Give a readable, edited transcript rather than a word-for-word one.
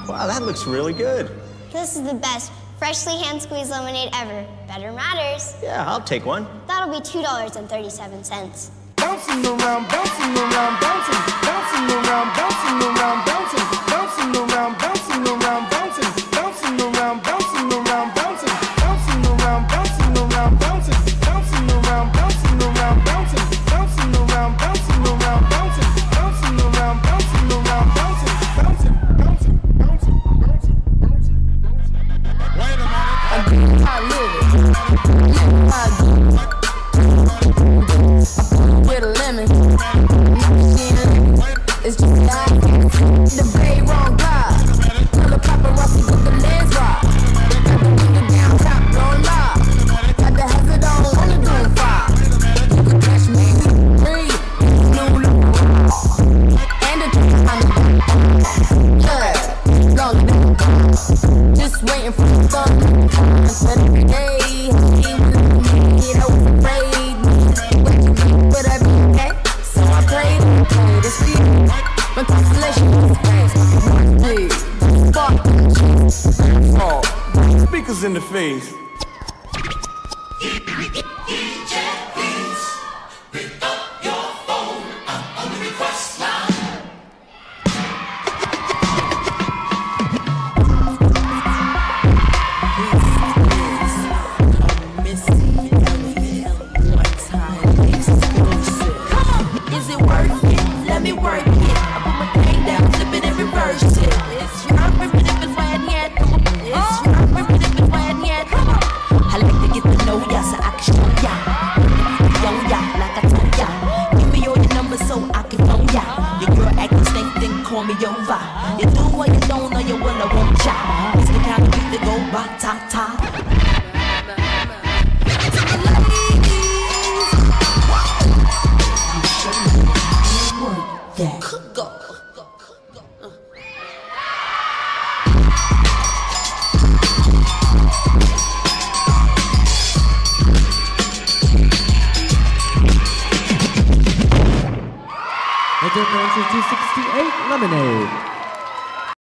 Wow, that looks really good. This is the best freshly hand-squeezed lemonade ever. Better matters. Yeah, I'll take one. That'll be $2.37. Bouncing around, bouncing around, bouncing, bouncing around, bouncing around, bouncing, bouncing around, bouncing around, bouncing, bouncing around, bouncing around, bouncing, bouncing around, bouncing around, bouncing, bouncing around, bouncing around, bouncing, bouncing around, bouncing around, bouncing, bouncing around, bouncing around, bouncing, bouncing, bouncing, bouncing, bouncing, bouncing, bouncing. Wait a minute. I live it. With a lemon, it's just that the bay wrong guy. Tell the paparazzi with the lens rock. Got the window down, top blowing loud. Got the hazard on the doing fire. You can catch me, breathe, no look, and the yeah, long just waiting for the sun. But every day, he was I was afraid. But I be okay, so I prayed. This for you, my constellation is spark, speakers in the face. Pick up your phone, I'm on the request line. Is it worth it? Let me work it. I put my thing down, flip it and reverse it. It's your ripping if it's wet yet. It's your ripping if it's wet yet. I like to get to know ya so I can show ya. Yo ya, like I told ya. Give me all your numbers so I can phone ya. Your girl acting stink, then call me over. You do what you don't, or you will, I won't ya. It's the kind of beat that go ba-ta-ta. Yeah. Go. Enter for entry 268, Lemonade.